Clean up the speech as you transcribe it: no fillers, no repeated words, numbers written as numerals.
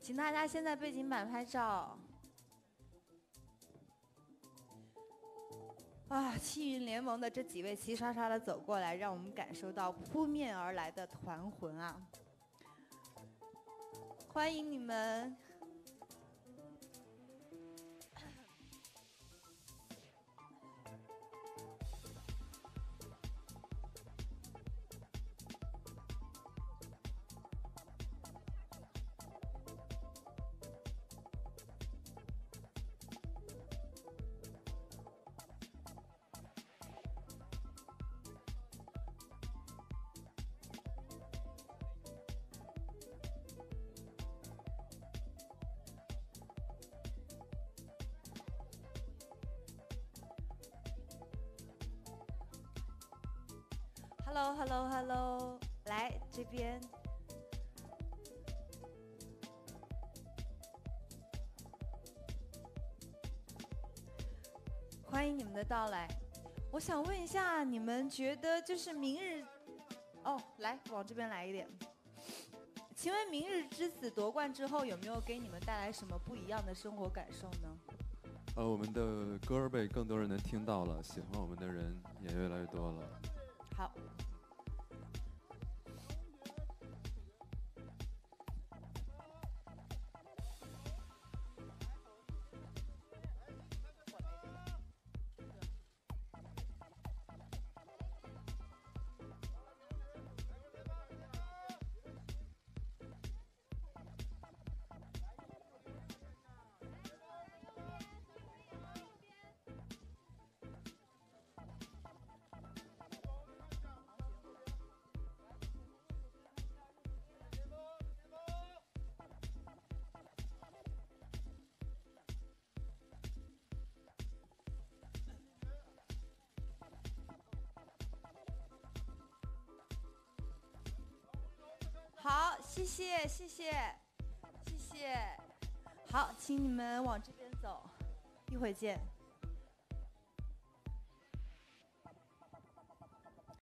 请大家先在背景板拍照。啊，气运联盟的这几位齐刷刷的走过来，让我们感受到扑面而来的团魂啊！欢迎你们。Hello， 来这边。欢迎你们的到来。我想问一下，你们觉得就是明日，哦，来往这边来一点。请问明日之子夺冠之后，有没有给你们带来什么不一样的生活感受呢？ 我们的歌被更多人能听到了，喜欢我们的人也越来越多了。 好。好，谢谢。好，请你们往这边走，一会儿见。